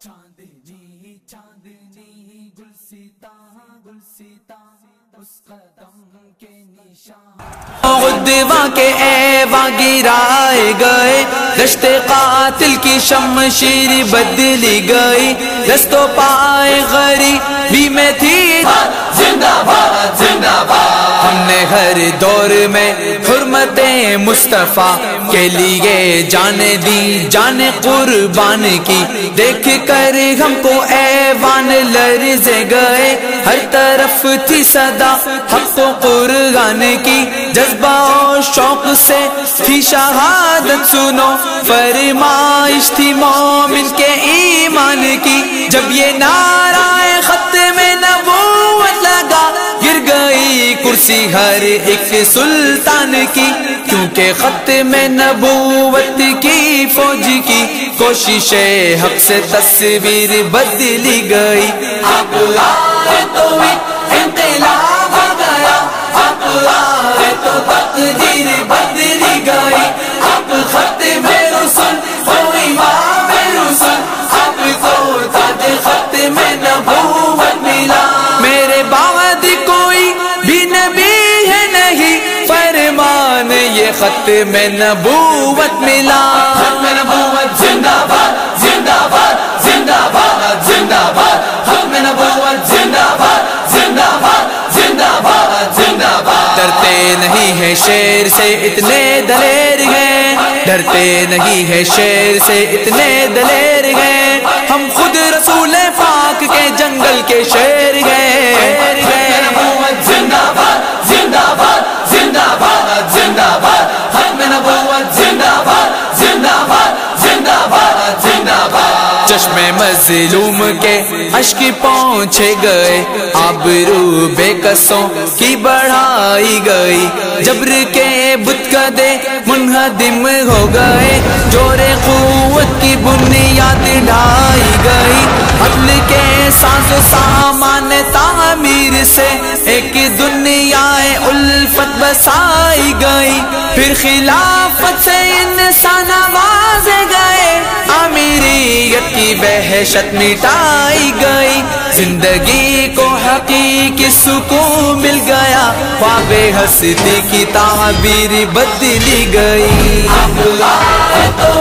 چاندنی چاندنی گلستا گلستا اس قدم کے نشان غدوا کے ایوا گرائے گئے، دشت قاتل کی شمشیر بدلی گئی، دست و پائے غریبی میں تھی زندہ باد زندہ باد۔ ہم نے ہر دور میں حرمت مصطفیٰ کے لیے جانیں دی، جان قربان کی، دیکھ کر ہم کو ایوان لرزے گئے، ہر طرف تھی صدا حق و قرآن کی، جذبہ و شوق سے تھی شہادت سنو، فرمائش تھی مومن کے ایمان کی، جب یہ نعرہ ختم نبوت لگا، گر گئی کرسی ہر ایک سلطان کی، کیونکہ ختم نبوت کی فوج کی کوشش حق سے تصویر بدلی گئی۔ اب آئے تو انقلاب آ گیا، اب آئے تو تقدیر بدلی گئی، اب ختم رسل ہو امام رسل، اب کو تاج ختم نبوت ملا۔ میرے بعد کوئی بھی نبی ہے نہیں، فرمان یہ ختم نبوت ملا۔ ختم نبوت زندہ باد زندہ باد زندہ باد زندہ باد، ختم نبوت زندہ باد زندہ باد زندہ باد زندہ باد۔ ڈرتے نہیں ہے شیر سے اتنے دلیر ہیں، ڈرتے نہیں ہے شیر سے اتنے دلیر ہیں، ہم خود رسول پاک کے جنگل کے شیر ہیں۔ ختم نبوت زندہ باد زندہ باد زندہ باد زندہ باد، ختم نبوت زندہ باد زندہ باد زندہ باد زندہ باد۔ چشم مظلوم کے اشک پہنچے گئے، آبرو بے کسوں کی بڑھائی گئی، جبر کے بت کدے منہدم ہو گئے، جور قوت کی بنیاد ڈھائی گئی، عدل کے ساز و سامان تعمیر سے ایک دنیا الفت بسائی گئی، پھر خلافت سے انسان آوازے گئے، امیریت کی وحشت مٹائی گئی، زندگی کو حقیقی سکون مل گیا، خواب ہستی کی تعبیر بدلی گئی۔ اب آئے تو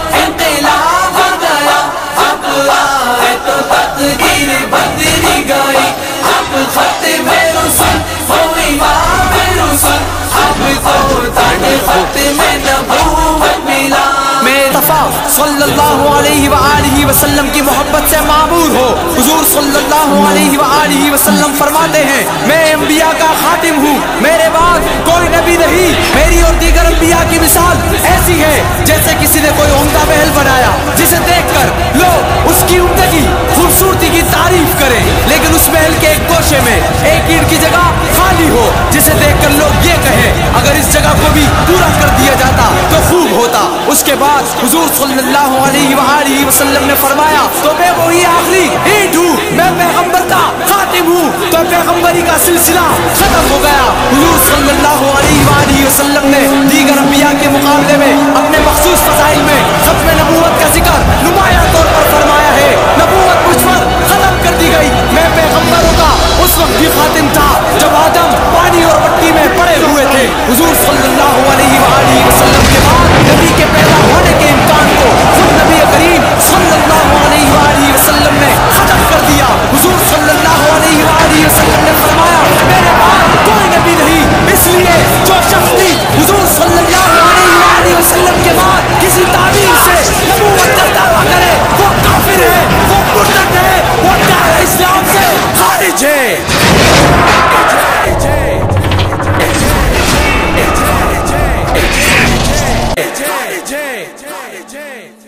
انقلاب آ گیا، اب آئے تو تقدیر بدلی گئی، اب ختم رسل ہو امام رسل، اب کو تاج ختم نبوت ملا۔ مصطفیٰ صلی اللہ علیہ وآلہ وسلم کی محبت سے معمور ہو، حضور صلی اللہ علیہ وآلہ وسلم فرماتے ہیں میں انبیاء کا خاتم ہوں، میرے بعد کوئی نبی نہیں، میری اور دیگر انبیاء کی مثال ایسی ہے جیسے کسی نے کوئی عمدہ محل بنایا، جسے دیکھ کر لوگ اس کی عمدگی خوبصورتی کی تعریف کریں، لیکن اس محل کے ایک گوشے میں ایک اینٹ کی جگہ خالی ہو، جسے دیکھ کر لوگ یہ کہیں اگر اس جگہ کو بھی پورا کر دیا جاتا تو خوب ہوتا۔ اس کے بعد حضور صلی اللہ علیہ وآلہ وسلم نے فرمایا تو میں وہی آخری اینٹ ہوں، میں پیغمبر کا خاتم ہوں، تو پیغمبری کا سلسلہ ختم ہو گیا۔ حضور صلی اللہ علیہ وآلہ وسلم نے دیگر انبیاء کے مقابلے میں اپنے مخصوص فضائل میں ختم نبوت کا ذکر نمایاں طور پر فرمایا ہے، نبوت مجھ پر ختم کر دی گئی، میں پیغمبروں کا اس وقت بھی خاتم تھا جب آدم پانی اور مٹی میں پڑے ہوئے تھے۔ حضور صلی اللہ علیہ وآلہ وسلم کے بعد نبی کے پیدا ہونے کے امکان کو خود نبی کریم صلی اللہ علیہ وآلہ وسلم نے ختم کر دیا۔ حضور صلی اللہ علیہ وآلہ وسلم نے فرمایا میرے بعد کوئی نبی نہیں، اس لیے جو شخص بھی حضور صلی اللہ علیہ وآلہ وسلم کے بعد کسی تعبیر سے نبوت کا دعویٰ کرے وہ کافر ہے، وہ مرتد ہے، وہ دائرہ اسلام سے خارج ہے۔ جے